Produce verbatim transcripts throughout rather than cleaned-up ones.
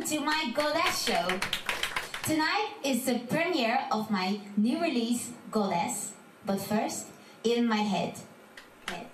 to my Goddess show. Tonight is the premiere of my new release, Goddess. But first, in my head. head.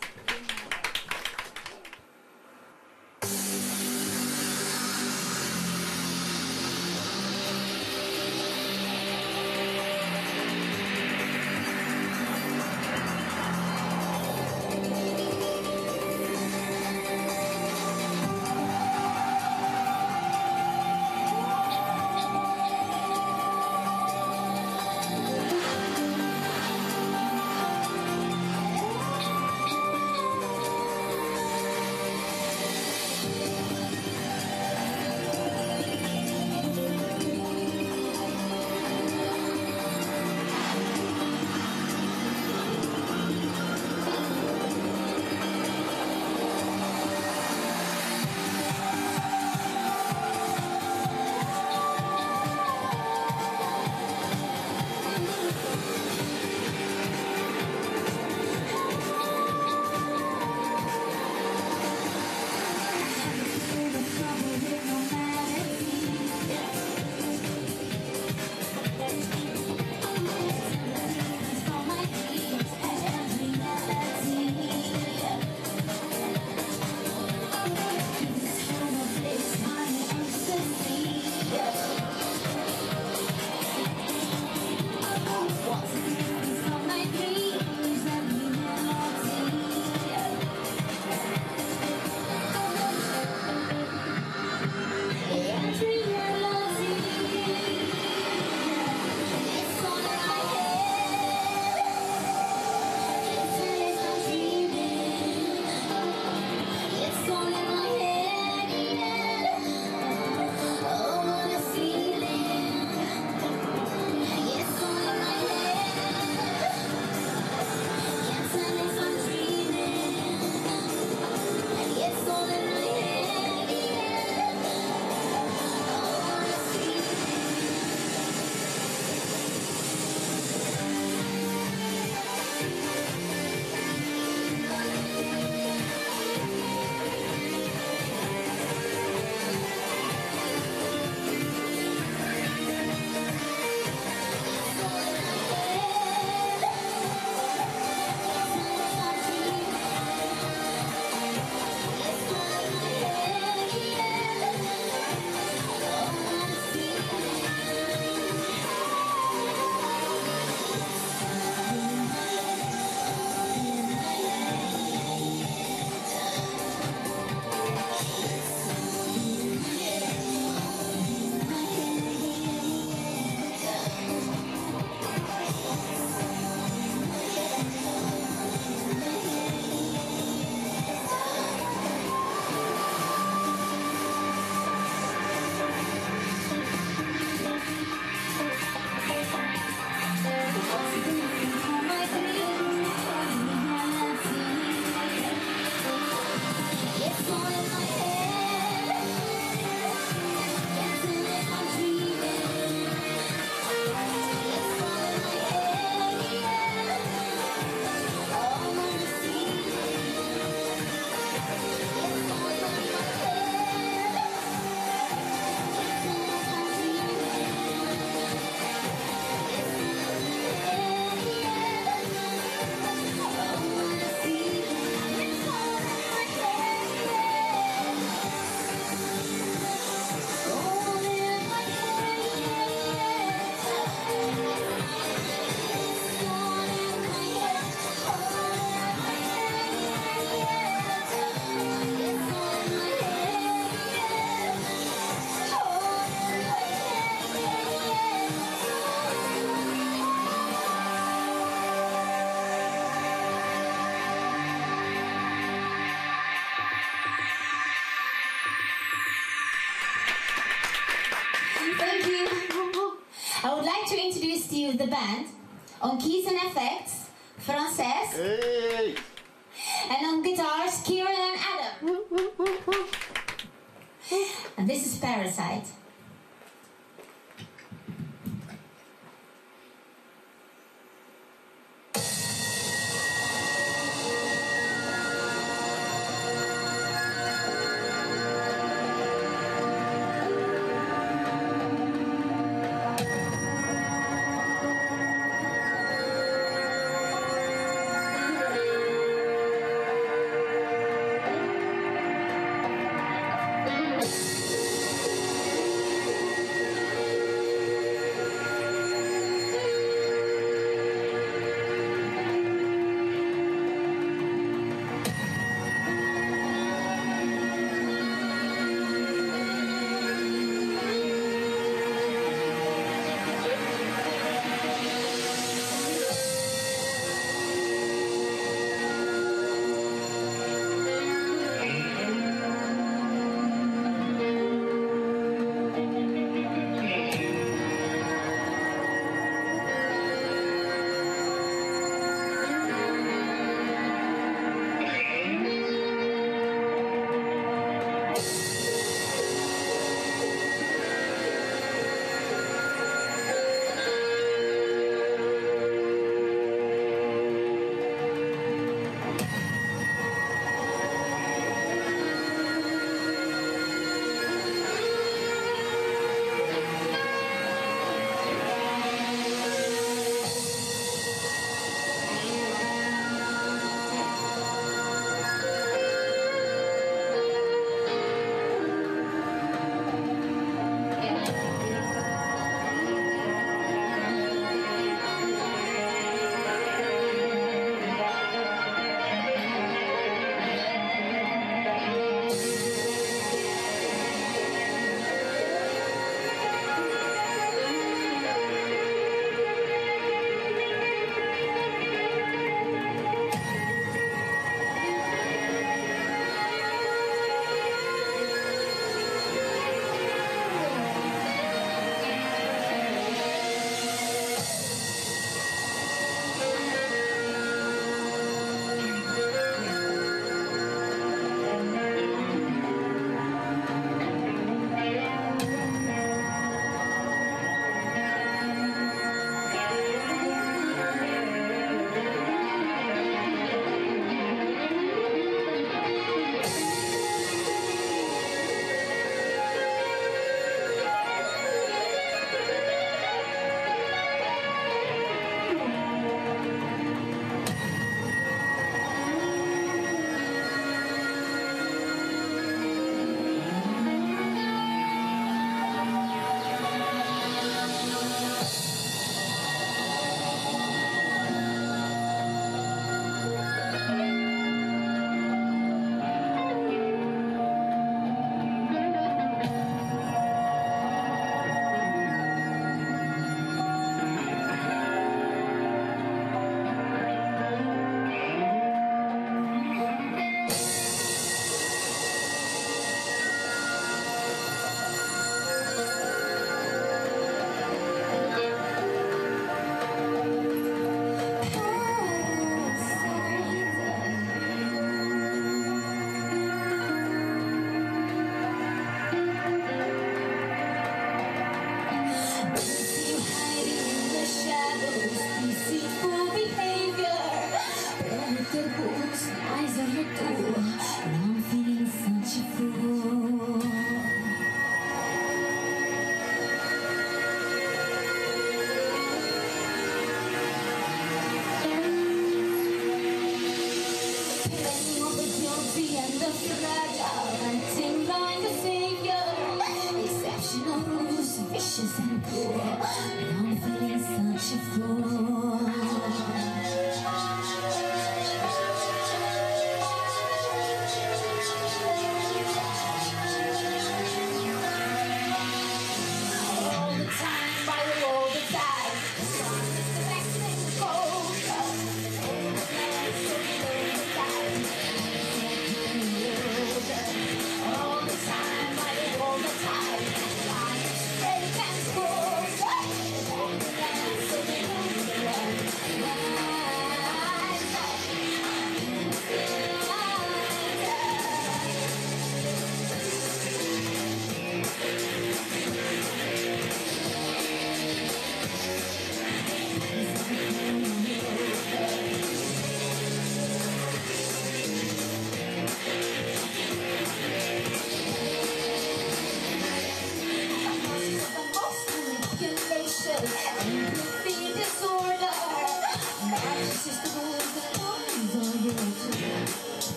The band on keys and effects, Frances, hey. And on guitars, Kieran and Adam. And this is Parasite.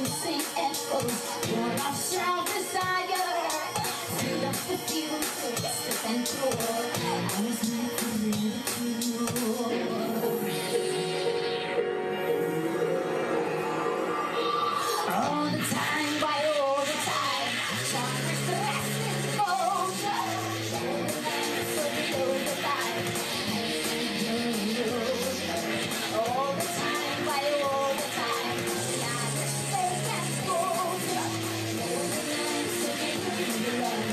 sing echoes, born of strong desire. Feel of the future, restless and pure. I was meant to live all the time, why all the time? Charmers the restless bones. All the time, so below the line. All the time, why all the time? Charmers fake and bold. All the time, so below the line.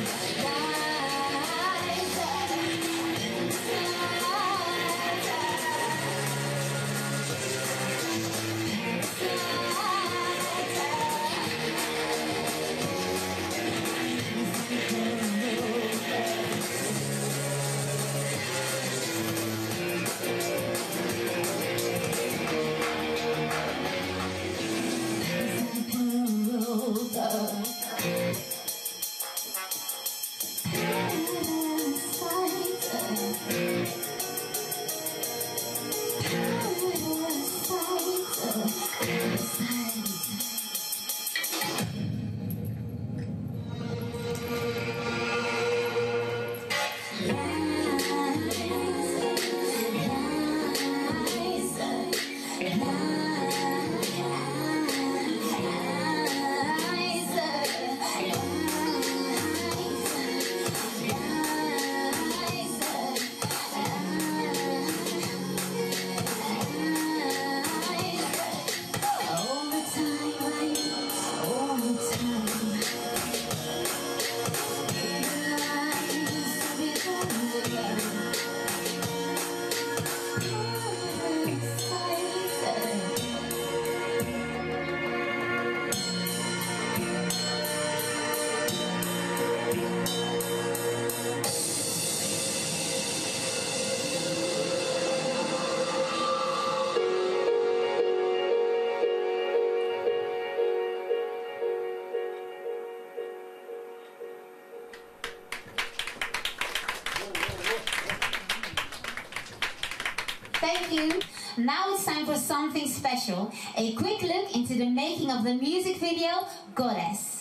Thank you. Now it's time for something special. A quick look into the making of the music video, Goddess.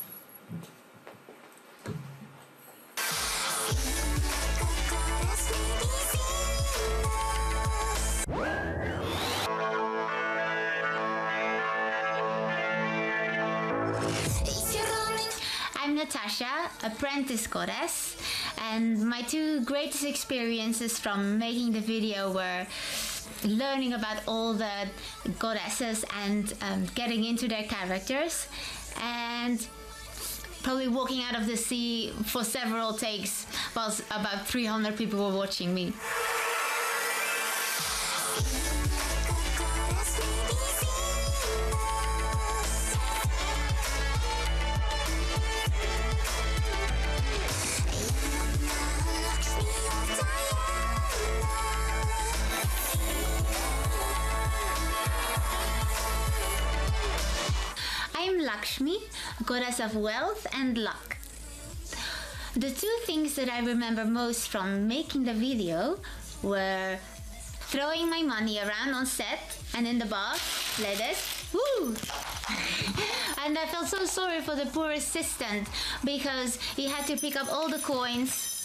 I'm Natasha, apprentice goddess, and my two greatest experiences from making the video were learning about all the goddesses and um, getting into their characters, and probably walking out of the sea for several takes whilst about three hundred people were watching me. Lakshmi, goddess of wealth and luck. The two things that I remember most from making the video were throwing my money around on set and in the bar, like this, woo! And I felt so sorry for the poor assistant because he had to pick up all the coins.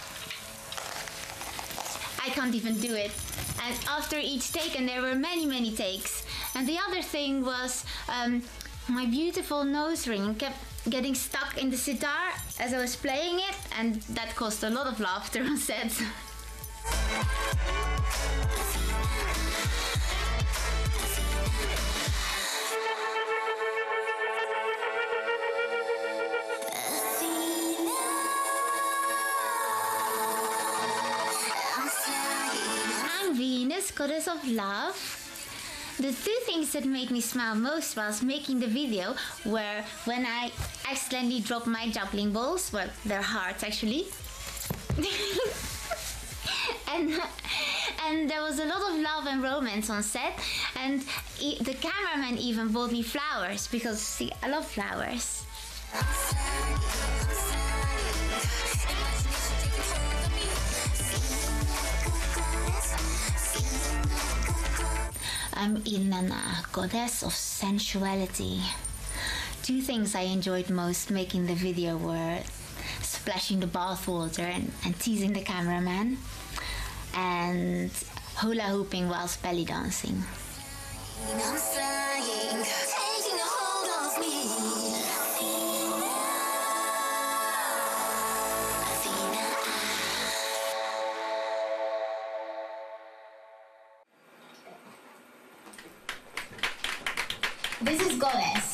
I can't even do it. And after each take, and there were many, many takes. And the other thing was um, my beautiful nose ring kept getting stuck in the sitar as I was playing it, and that caused a lot of laughter on set. I'm Venus, goddess of love. The two things that made me smile most whilst making the video were when I accidentally dropped my juggling balls, well, they're hearts actually. and and there was a lot of love and romance on set, and e the cameraman even bought me flowers because, see, I love flowers. I'm Inanna, goddess of sensuality. two things I enjoyed most making the video were splashing the bath water and, and teasing the cameraman, and hula hooping whilst belly dancing. I'm flying, taking a hold of me. This is Goddess.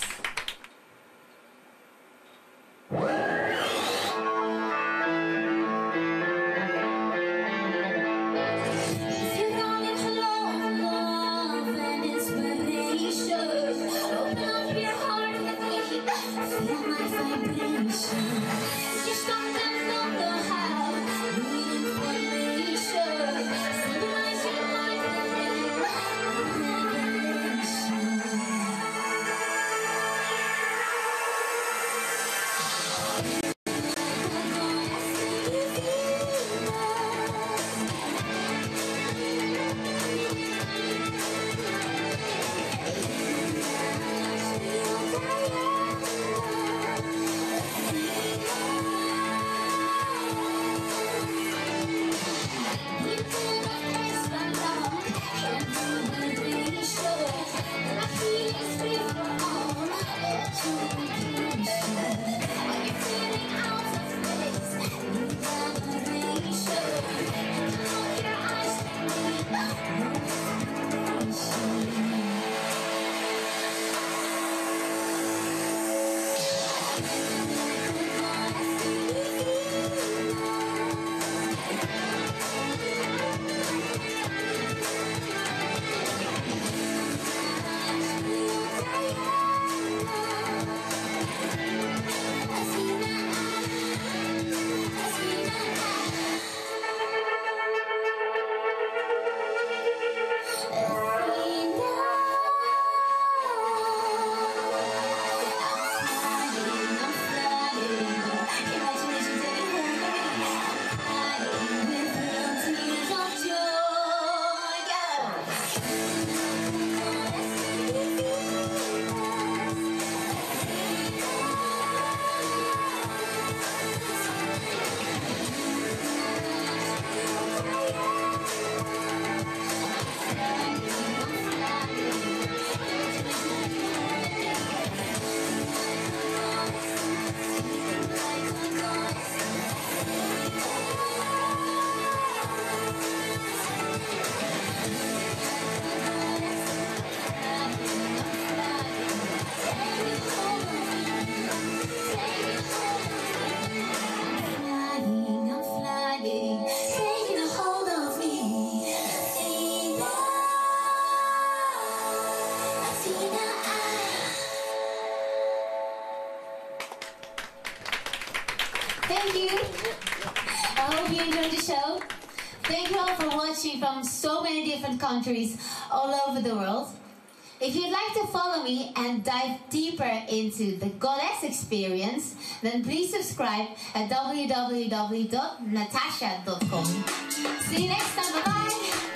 Thank you. I hope you enjoyed the show. Thank you all for watching from so many different countries all over the world. If you'd like to follow me and dive deeper into the Goddess experience, then please subscribe at w w w dot natasha dot com. See you next time. Bye-bye.